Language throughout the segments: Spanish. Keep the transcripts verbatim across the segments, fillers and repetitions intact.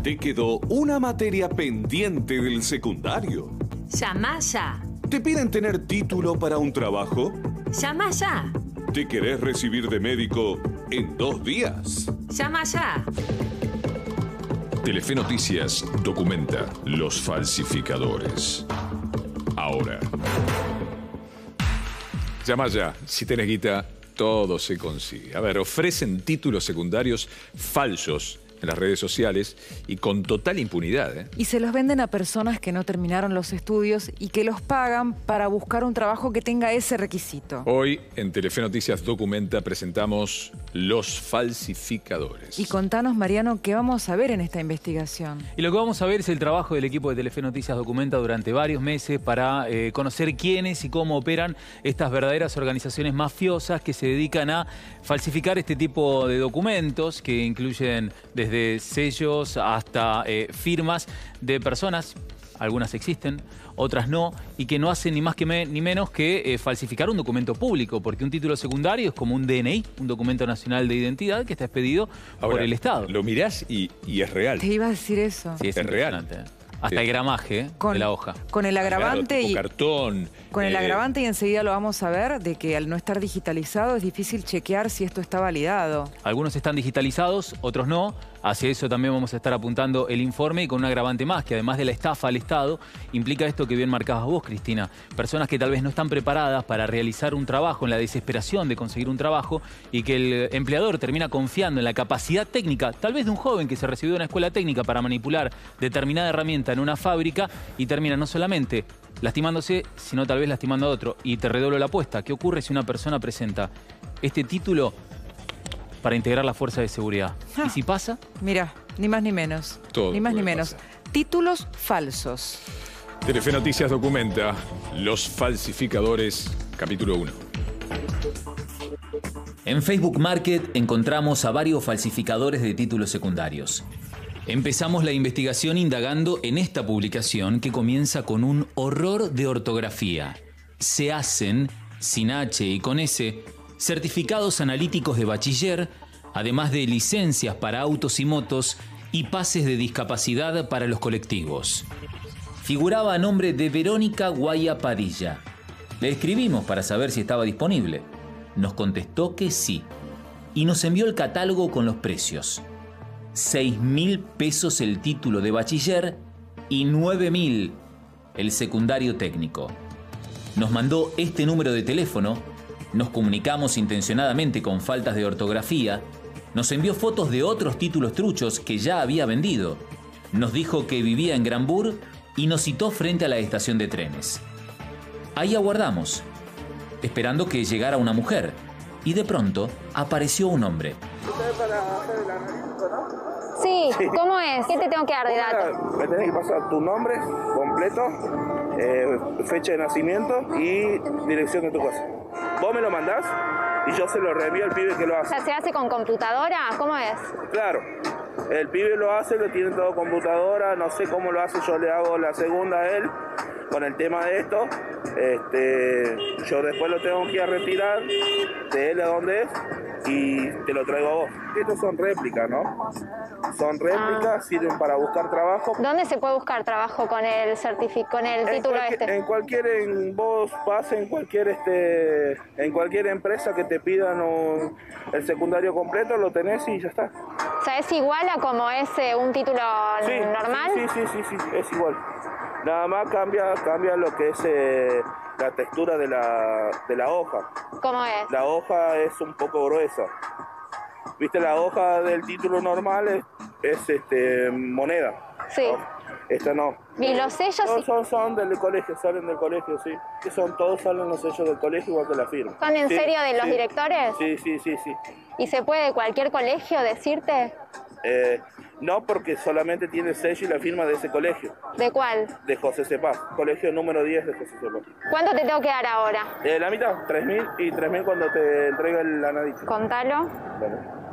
Te quedó una materia pendiente del secundario. Llama ya. ¿Te piden tener título para un trabajo? Llama ya. ¿Te querés recibir de médico en dos días? Llama ya. Telefe Noticias documenta los falsificadores. Ahora. Llama ya. Si tenés guita, todo se consigue. A ver, ofrecen títulos secundarios falsos en las redes sociales y con total impunidad, ¿eh? Y se los venden a personas que no terminaron los estudios y que los pagan para buscar un trabajo que tenga ese requisito. Hoy en Telefe Noticias Documenta presentamos los falsificadores. Y contanos, Mariano, ¿qué vamos a ver en esta investigación? Y lo que vamos a ver es el trabajo del equipo de Telefe Noticias Documenta durante varios meses para eh, conocer quiénes y cómo operan estas verdaderas organizaciones mafiosas que se dedican a falsificar este tipo de documentos que incluyen desde sellos hasta eh, firmas de personas, algunas existen, otras no, y que no hacen ni más que me, ni menos que eh, falsificar un documento público, porque un título secundario es como un D N I, un documento nacional de identidad que está expedido Ahora, por el Estado. Lo mirás y, y es real. Te iba a decir eso. Sí, es, es real. impresionante. Hasta Sí. el gramaje eh, Con, de la hoja. Con el agravante Claro, y cartón. con el eh, agravante y enseguida lo vamos a ver de que al no estar digitalizado es difícil chequear si esto está validado. Algunos están digitalizados, otros no. Hacia eso también vamos a estar apuntando el informe y con un agravante más, que además de la estafa al Estado, implica esto que bien marcabas vos, Cristina. Personas que tal vez no están preparadas para realizar un trabajo en la desesperación de conseguir un trabajo y que el empleador termina confiando en la capacidad técnica, tal vez de un joven que se recibió de una escuela técnica para manipular determinada herramienta en una fábrica y termina no solamente lastimándose, sino tal vez lastimando a otro. Y te redoblo la apuesta. ¿Qué ocurre si una persona presenta este título para integrar la fuerza de seguridad? Ah. ¿Y si pasa? Mira, ni más ni menos. Todo ni más ni puede menos. pasar. Títulos falsos. Telefe Noticias documenta los falsificadores, capítulo uno. En Facebook Market encontramos a varios falsificadores de títulos secundarios. Empezamos la investigación indagando en esta publicación que comienza con un horror de ortografía. Se hacen, sin H y con S, certificados analíticos de bachiller, además de licencias para autos y motos y pases de discapacidad para los colectivos. Figuraba a nombre de Verónica Guaya Padilla. Le escribimos para saber si estaba disponible. Nos contestó que sí. Y nos envió el catálogo con los precios. seis mil pesos el título de bachiller y nueve mil el secundario técnico. Nos mandó este número de teléfono, nos comunicamos intencionadamente con faltas de ortografía, nos envió fotos de otros títulos truchos que ya había vendido, nos dijo que vivía en Granbur y nos citó frente a la estación de trenes. Ahí aguardamos, esperando que llegara una mujer, y de pronto apareció un hombre. Sí, ¿cómo es? ¿Qué te tengo que dar de datos? Me tenés que pasar tu nombre completo, eh, fecha de nacimiento y dirección de tu casa. Vos me lo mandás y yo se lo reenvío al pibe que lo O hace. sea, ¿se hace con computadora? ¿Cómo es? Claro, el pibe lo hace, lo tiene todo computadora, no sé cómo lo hace, yo le hago la segunda a él con el tema de esto. Este, yo después lo tengo que ir a retirar de él a donde es y te lo traigo a vos. Estos son réplicas, ¿no? Son réplicas, ah. Sirven para buscar trabajo. ¿Dónde se puede buscar trabajo con el certific con el en título cualquier, este? En cualquier, en, vos vas en cualquier este, en cualquier empresa que te pidan un, el secundario completo, lo tenés y ya está. O sea, ¿es igual a como es eh, un título sí, normal? Sí, sí, sí, sí, sí, es igual. Nada más cambia, cambia lo que es eh, la textura de la, de la hoja. ¿Cómo es? La hoja es un poco gruesa. ¿Viste? La hoja del título normal es, es este, moneda. Sí. ¿No? Esta no. ¿Y los sellos? No, son, son del colegio, salen del colegio, sí. Que son, todos salen los sellos del colegio igual que la firma. ¿Son en sí, serio de los sí. directores? Sí, sí, sí, sí. ¿Y se puede de cualquier colegio decirte? Eh, no, porque solamente tiene sello y la firma de ese colegio. ¿De cuál? De José Cepaz, colegio número diez de José Cepaz. ¿Cuánto te tengo que dar ahora? Eh, la mitad, tres mil y tres mil cuando te entrega el anadito. Contalo. Bueno.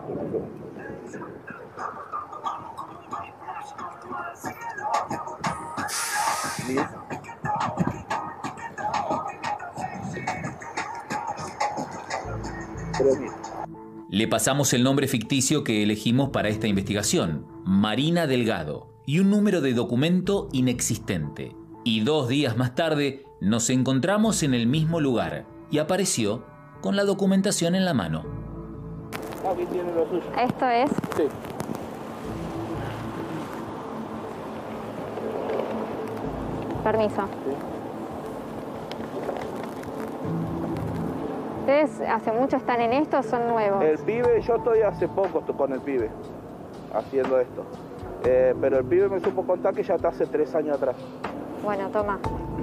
diez. tres mil. Le pasamos el nombre ficticio que elegimos para esta investigación, Marina Delgado, y un número de documento inexistente. Y dos días más tarde nos encontramos en el mismo lugar y apareció con la documentación en la mano. Aquí tiene lo suyo. ¿Esto es? Sí. Permiso. Sí. ¿Ustedes hace mucho están en esto o son nuevos? El pibe, yo estoy hace poco con el pibe haciendo esto. Eh, pero el pibe me supo contar que ya está hace tres años atrás. Bueno, toma.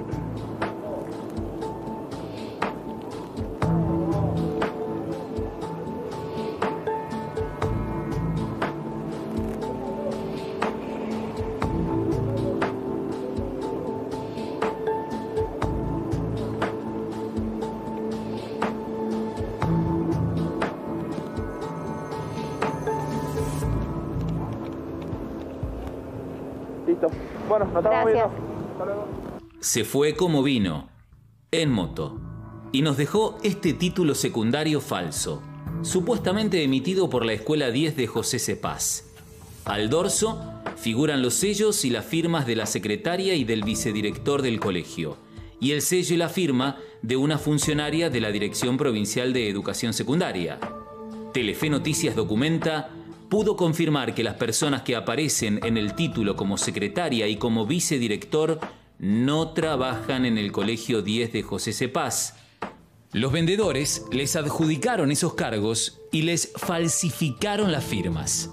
Listo. Bueno, nos estamos Gracias. viendo. Hasta luego. Se fue como vino, en moto, y nos dejó este título secundario falso, supuestamente emitido por la Escuela diez de José Cepaz. Al dorso figuran los sellos y las firmas de la secretaria y del vicedirector del colegio, y el sello y la firma de una funcionaria de la Dirección Provincial de Educación Secundaria. Telefe Noticias documenta: pudo confirmar que las personas que aparecen en el título como secretaria y como vicedirector no trabajan en el Colegio diez de José Cepaz. Los vendedores les adjudicaron esos cargos y les falsificaron las firmas.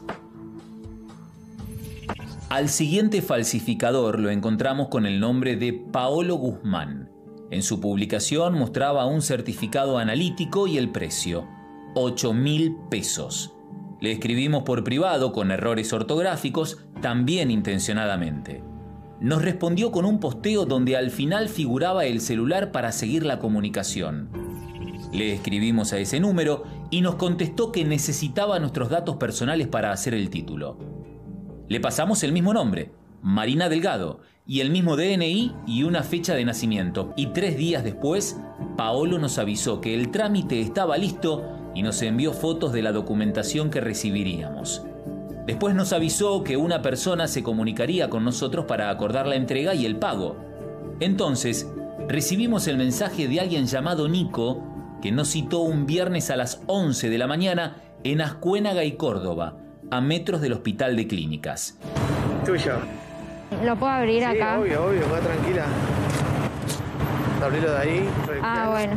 Al siguiente falsificador lo encontramos con el nombre de Paolo Guzmán. En su publicación mostraba un certificado analítico y el precio: ocho mil pesos. Le escribimos por privado con errores ortográficos, también intencionadamente. Nos respondió con un posteo donde al final figuraba el celular para seguir la comunicación. Le escribimos a ese número y nos contestó que necesitaba nuestros datos personales para hacer el título. Le pasamos el mismo nombre, Marina Delgado, y el mismo D N I y una fecha de nacimiento. Y tres días después, Paolo nos avisó que el trámite estaba listo y nos envió fotos de la documentación que recibiríamos. Después nos avisó que una persona se comunicaría con nosotros para acordar la entrega y el pago. Entonces, recibimos el mensaje de alguien llamado Nico, que nos citó un viernes a las once de la mañana en Ascuénaga y Córdoba, a metros del Hospital de Clínicas. Tuyo. ¿Lo puedo abrir Sí, acá? obvio, obvio, va tranquila. Abrilo de ahí. Ah, bueno.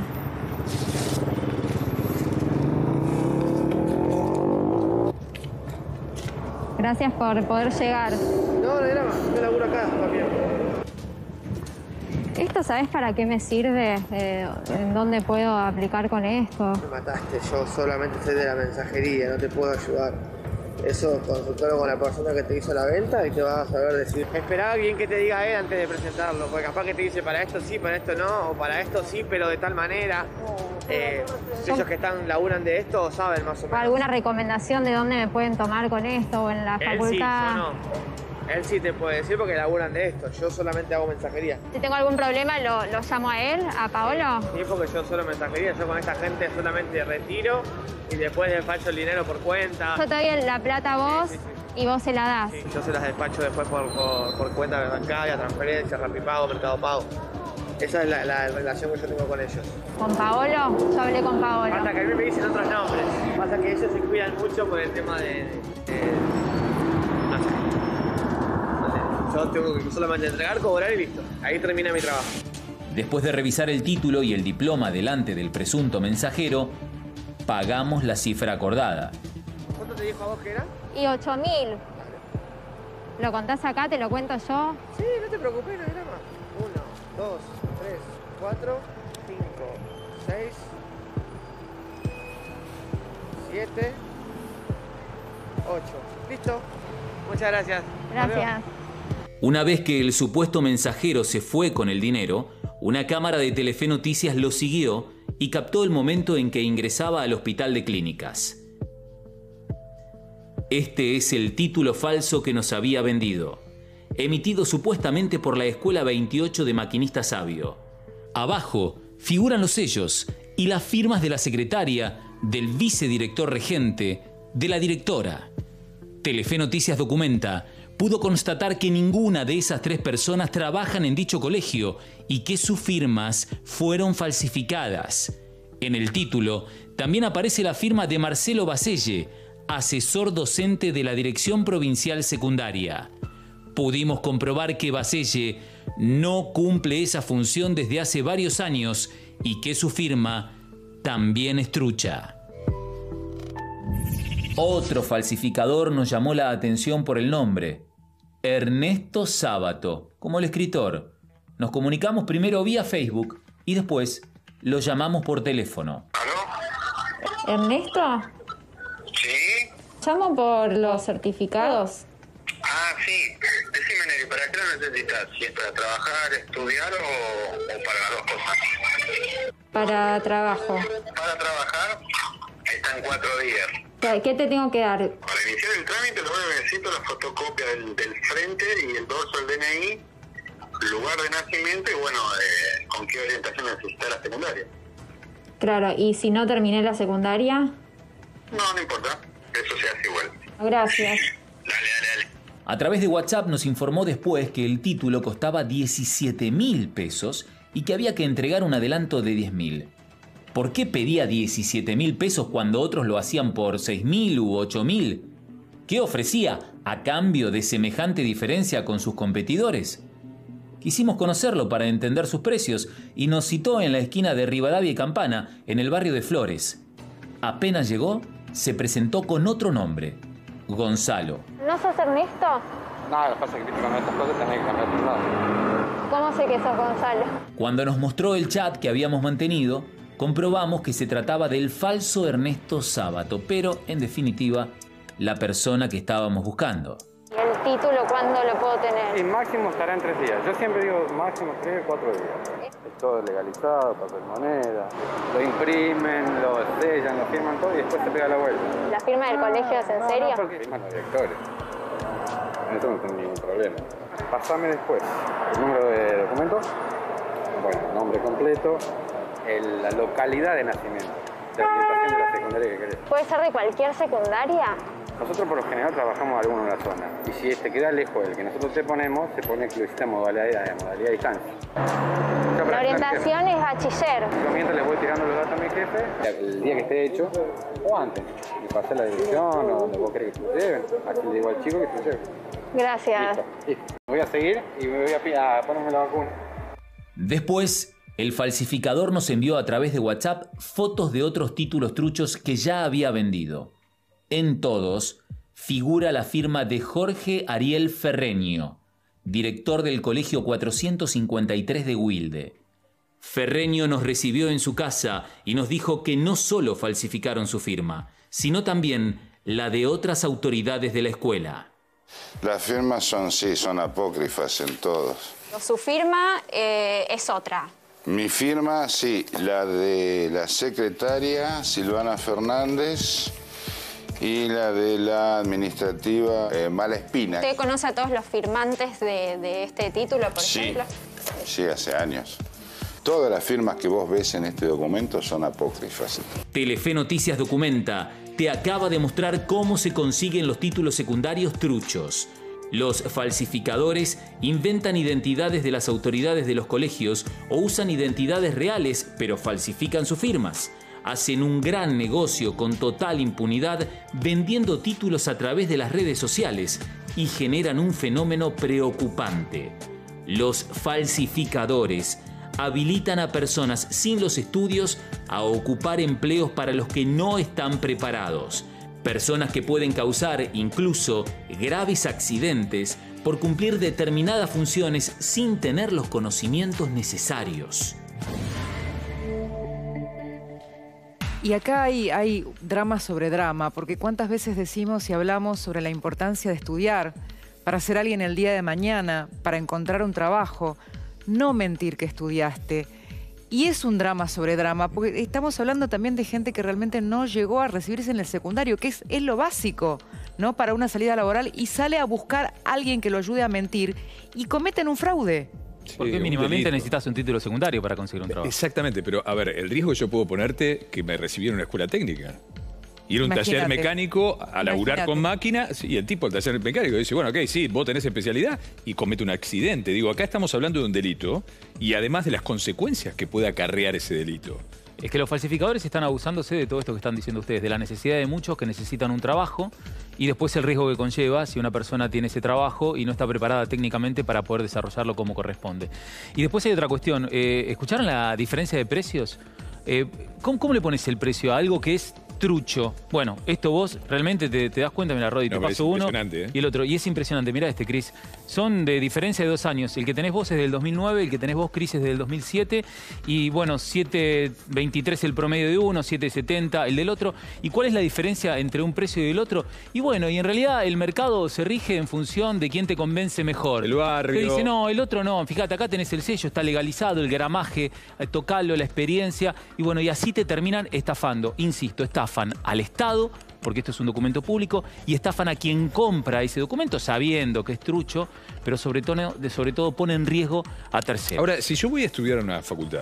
Gracias por poder llegar. No, no hay drama, yo laburo acá, papi. ¿Esto sabes para qué me sirve? Eh, ¿En dónde puedo aplicar con esto? Me mataste, yo solamente soy de la mensajería, no te puedo ayudar. Eso, consultarlo con la persona que te hizo la venta y te vas a saber decir. Esperaba bien que te diga él antes de presentarlo, porque capaz que te dice para esto sí, para esto no, o para esto sí, pero de tal manera. Eh, ellos que están laburan de esto saben más o menos. ¿Alguna recomendación de dónde me pueden tomar con esto o en la Él facultad? sí, yo no. Él sí te puede decir porque laburan de esto, yo solamente hago mensajería. Si tengo algún problema, ¿lo, lo llamo a él, a Paolo? Sí, porque yo solo mensajería, yo con esta gente solamente retiro y después despacho el dinero por cuenta. Yo te doy la plata a vos Sí, sí, y vos se la das. Sí, yo se las despacho después por, por, por cuenta bancaria, transferencia, Rapipago, Mercado Pago. Esa es la, la relación que yo tengo con ellos. ¿Con Paolo? Yo hablé con Paolo. Hasta que a mí me dicen otros nombres. Pasa que ellos se cuidan mucho por el tema de... de, de no sé. Yo tengo que solamente entregar, cobrar y listo. Ahí termina mi trabajo. Después de revisar el título y el diploma delante del presunto mensajero, pagamos la cifra acordada. ¿Cuánto te dijo a vos que era? Y ocho mil. ¿Lo contás acá? ¿Te lo cuento yo? Sí, no te preocupes, no hay drama. Uno, dos, tres, cuatro, cinco, seis, siete, ocho. ¿Listo? Muchas gracias. Gracias. Una vez que el supuesto mensajero se fue con el dinero, una cámara de Telefe Noticias lo siguió y captó el momento en que ingresaba al Hospital de Clínicas. Este es el título falso que nos había vendido, emitido supuestamente por la Escuela veintiocho de Maquinista Sabio. Abajo figuran los sellos y las firmas de la secretaria, del vicedirector regente, de la directora. Telefe Noticias documenta, pudo constatar que ninguna de esas tres personas trabajan en dicho colegio y que sus firmas fueron falsificadas. En el título también aparece la firma de Marcelo Baselle, asesor docente de la Dirección Provincial Secundaria. Pudimos comprobar que Baselle no cumple esa función desde hace varios años y que su firma también es trucha. Otro falsificador nos llamó la atención por el nombre, Ernesto Sábato, como el escritor. Nos comunicamos primero vía Facebook y después lo llamamos por teléfono. ¿Ernesto? Sí. Llamo por los certificados. Ah, sí. Decime, Neri, ¿para qué lo necesitas? ¿Si es para trabajar, estudiar o, o para las dos cosas? Para trabajo. Para trabajar, están cuatro días. ¿Qué te tengo que dar? Para iniciar el trámite, lo único que necesito es la fotocopia del, del frente y el dorso del D N I, lugar de nacimiento y, bueno, eh, con qué orientación necesita la secundaria. Claro, ¿y si no terminé la secundaria? No, no importa. Eso se hace igual. Gracias. Dale, dale, dale. A través de WhatsApp nos informó después que el título costaba diecisiete mil pesos y que había que entregar un adelanto de diez mil. ¿Por qué pedía diecisiete mil pesos cuando otros lo hacían por seis mil u ocho mil? ¿Qué ofrecía a cambio de semejante diferencia con sus competidores? Quisimos conocerlo para entender sus precios y nos citó en la esquina de Rivadavia y Campana, en el barrio de Flores. Apenas llegó, se presentó con otro nombre, Gonzalo. ¿No sos Ernesto? No, lo que pasa es que con estas cosas tenés que cambiar tu nombre. ¿Cómo sé que sos Gonzalo? Cuando nos mostró el chat que habíamos mantenido, comprobamos que se trataba del falso Ernesto Sábato, pero, en definitiva, la persona que estábamos buscando. ¿Y el título cuándo lo puedo tener? Y máximo estará en tres días. Yo siempre digo máximo tres, cuatro días. Es todo legalizado, papel moneda. Lo imprimen, lo sellan, lo firman todo y después se pega la vuelta. ¿La firma del colegio es en no, serio? No, porque firman los directores. En eso no tengo ningún problema. Pasame después el número de documento, bueno, nombre completo, el, la localidad de nacimiento, la orientación de la secundaria que querés. ¿Puede ser de cualquier secundaria? Nosotros por lo general trabajamos alguno en la zona. Y si este queda lejos del que nosotros te ponemos, se pone que lo hiciste en modalidad, modalidad distancia. La orientación es bachiller. Yo mientras les voy tirando los datos a mi jefe, el día que esté hecho, o antes, me pasé la dirección o donde vos querés que te lo lleven. Así le digo al chico que te lo lleve. Gracias. Listo, listo. Voy a seguir y me voy a, a ponerme la vacuna. Después, el falsificador nos envió a través de WhatsApp fotos de otros títulos truchos que ya había vendido. En todos figura la firma de Jorge Ariel Ferreño, director del Colegio cuatrocientos cincuenta y tres de Wilde. Ferreño nos recibió en su casa y nos dijo que no solo falsificaron su firma, sino también la de otras autoridades de la escuela. Las firmas son, sí, son apócrifas en todos. Su firma eh, es otra. Mi firma, sí, la de la secretaria Silvana Fernández y la de la administrativa eh, Malespina. ¿Usted conoce a todos los firmantes de, de este título, por sí, ejemplo? Sí, hace años. Todas las firmas que vos ves en este documento son apócrifas. Telefe Noticias documenta, te acaba de mostrar cómo se consiguen los títulos secundarios truchos. Los falsificadores inventan identidades de las autoridades de los colegios o usan identidades reales, pero falsifican sus firmas. Hacen un gran negocio con total impunidad vendiendo títulos a través de las redes sociales y generan un fenómeno preocupante. Los falsificadores habilitan a personas sin los estudios a ocupar empleos para los que no están preparados. Personas que pueden causar incluso graves accidentes por cumplir determinadas funciones sin tener los conocimientos necesarios. Y acá hay, hay drama sobre drama, porque cuántas veces decimos y hablamos sobre la importancia de estudiar para ser alguien el día de mañana, para encontrar un trabajo, no mentir que estudiaste. Y es un drama sobre drama, porque estamos hablando también de gente que realmente no llegó a recibirse en el secundario, que es, es lo básico, ¿no? Para una salida laboral, y sale a buscar a alguien que lo ayude a mentir y cometen un fraude. Porque un mínimamente delito. necesitas un título secundario para conseguir un trabajo. Exactamente, pero a ver, el riesgo que yo puedo ponerte que me recibí en una escuela técnica. Ir a un Imagínate. taller mecánico a laburar Imagínate. con máquinas y el tipo del taller mecánico dice, bueno, ok, sí, vos tenés especialidad y comete un accidente. Digo, acá estamos hablando de un delito y además de las consecuencias que puede acarrear ese delito. Es que los falsificadores están abusándose de todo esto que están diciendo ustedes, de la necesidad de muchos que necesitan un trabajo y después el riesgo que conlleva si una persona tiene ese trabajo y no está preparada técnicamente para poder desarrollarlo como corresponde. Y después hay otra cuestión. Eh, ¿Escucharon la diferencia de precios? Eh, ¿cómo, ¿Cómo le pones el precio a algo que es trucho? Bueno, esto vos realmente te, te das cuenta, mira, Rodi, No, te pero paso es uno impresionante, ¿eh? y el otro. Y es impresionante, mirá este, Cris. Son de diferencia de dos años. El que tenés vos es del dos mil nueve, el que tenés vos, Cris, es del dos mil siete. Y bueno, siete veintitrés el promedio de uno, siete setenta el del otro. ¿Y cuál es la diferencia entre un precio y el otro? Y bueno, y en realidad el mercado se rige en función de quién te convence mejor. El barrio. Te dice, no, el otro no. Fíjate, acá tenés el sello, está legalizado, el gramaje, eh, tocalo, la experiencia. Y bueno, y así te terminan estafando. Insisto, estafan al Estado, porque esto es un documento público, y estafan a quien compra ese documento sabiendo que es trucho, pero sobre todo, sobre todo pone en riesgo a terceros. Ahora, si yo voy a estudiar en una facultad,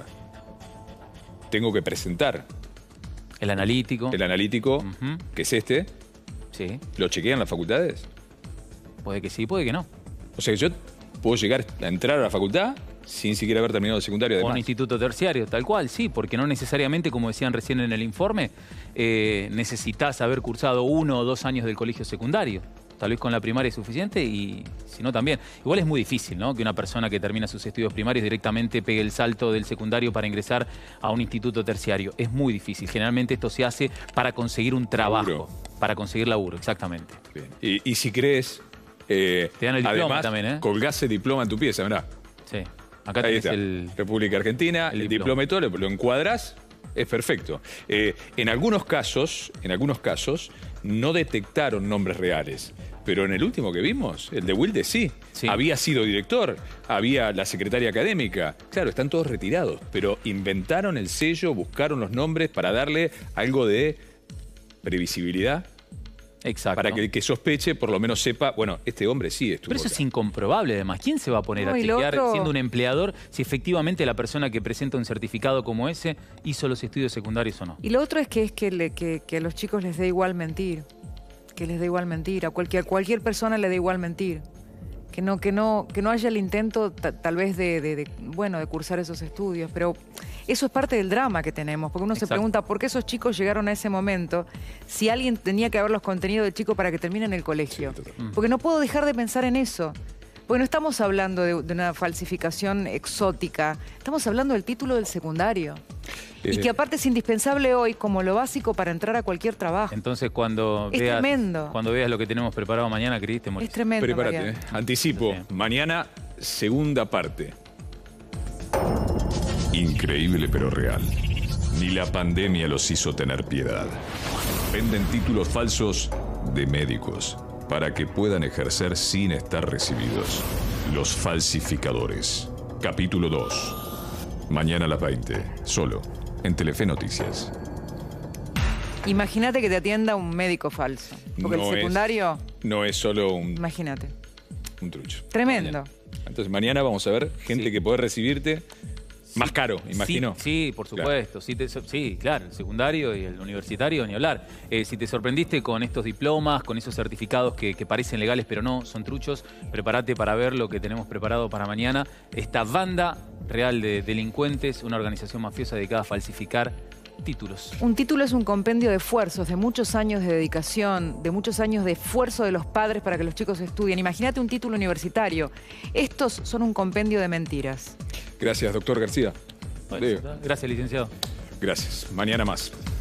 tengo que presentar el analítico. El analítico, Ujú. que es este. Sí. ¿Lo chequean las facultades? Puede que sí, puede que no. O sea que yo puedo llegar a entrar a la facultad sin siquiera haber terminado el secundario, O además. un instituto terciario, tal cual, sí, porque no necesariamente, como decían recién en el informe, eh, necesitas haber cursado uno o dos años del colegio secundario. Tal vez con la primaria es suficiente y si no también. Igual es muy difícil, ¿no? Que una persona que termina sus estudios primarios directamente pegue el salto del secundario para ingresar a un instituto terciario. Es muy difícil. Generalmente esto se hace para conseguir un trabajo. Laburo. Para conseguir laburo, exactamente. Bien. Y, y si crees, eh, Te dan el diploma además, también, ¿eh? colgás el diploma en tu pieza, mirá. Sí. Acá Ahí tenés está. el... República Argentina, el, el diploma diploma. y todo, lo, lo encuadrás, es perfecto. Eh, en algunos casos, en algunos casos, no detectaron nombres reales. Pero en el último que vimos, el de Wilde, sí. Sí. Había sido director, había la secretaria académica. Claro, están todos retirados, pero inventaron el sello, buscaron los nombres para darle algo de previsibilidad. Exacto. Para que el que sospeche por lo menos sepa, bueno, este hombre sí estuvo Pero eso acá. es incomprobable, además. ¿Quién se va a poner No, a y lo chequear otro- siendo un empleador si efectivamente la persona que presenta un certificado como ese hizo los estudios secundarios o no? Y lo otro es que es que, le- que- que a los chicos les dé igual mentir. Que les dé igual mentir. A cualquier, cualquier persona le dé igual mentir. Que no, que no, que no haya el intento ta- tal vez de, de- de, bueno, de cursar esos estudios. Pero eso es parte del drama que tenemos. Porque uno se Exacto. pregunta por qué esos chicos llegaron a ese momento si alguien tenía que haberlos contenido del chico para que terminen el colegio. Porque no puedo dejar de pensar en eso. Porque no estamos hablando de, de una falsificación exótica. Estamos hablando del título del secundario. Y Eh, que aparte es indispensable hoy como lo básico para entrar a cualquier trabajo. Entonces, cuando Es veas, tremendo. cuando veas lo que tenemos preparado mañana, Cris, te morís. Es tremendo, Prepárate, Mariano. eh. Anticipo. Sí. Mañana, segunda parte. Increíble pero real. Ni la pandemia los hizo tener piedad. Venden títulos falsos de médicos para que puedan ejercer sin estar recibidos. Los falsificadores. Capítulo dos. Mañana a las veinte. Solo en Telefe Noticias. Imagínate que te atienda un médico falso. Porque No el es- secundario, No es solo un, imagínate. un trucho. Tremendo. Entonces mañana vamos a ver gente Sí. que puede recibirte más caro, imagino. Sí, sí, por Claro. supuesto. Sí, te- sí, claro, el secundario y el universitario, ni hablar. Eh, si te sorprendiste con estos diplomas, con esos certificados que, que parecen legales pero no, son truchos, prepárate para ver lo que tenemos preparado para mañana. Esta banda real de delincuentes, una organización mafiosa dedicada a falsificar títulos. Un título es un compendio de esfuerzos, de muchos años de dedicación, de muchos años de esfuerzo de los padres para que los chicos estudien. Imagínate un título universitario. Estos son un compendio de mentiras. Gracias, doctor García. Bueno, Leo. Gracias, licenciado. Gracias. Mañana más.